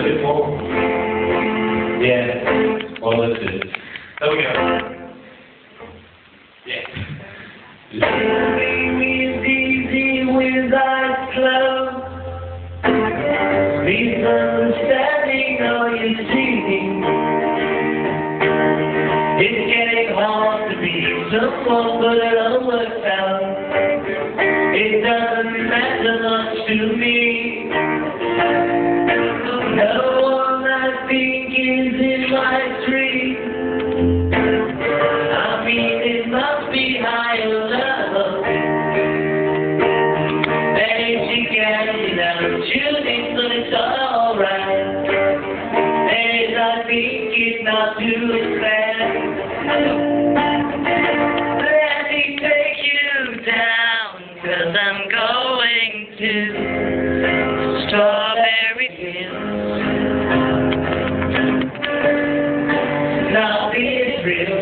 bit more. Yeah. Well, let's do it. There we go. Yeah. It's easy with eyes closed. Misunderstanding all you see. It's getting hard to be someone, but it all works out. It doesn't matter much to me. No one I think is in my tree. I mean, it must be higher love. Maybe she can be down shooting, but it's alright. And I think it's not too bad. Let me take you down, 'cause I'm going to Strawberry Fields. Now it's real.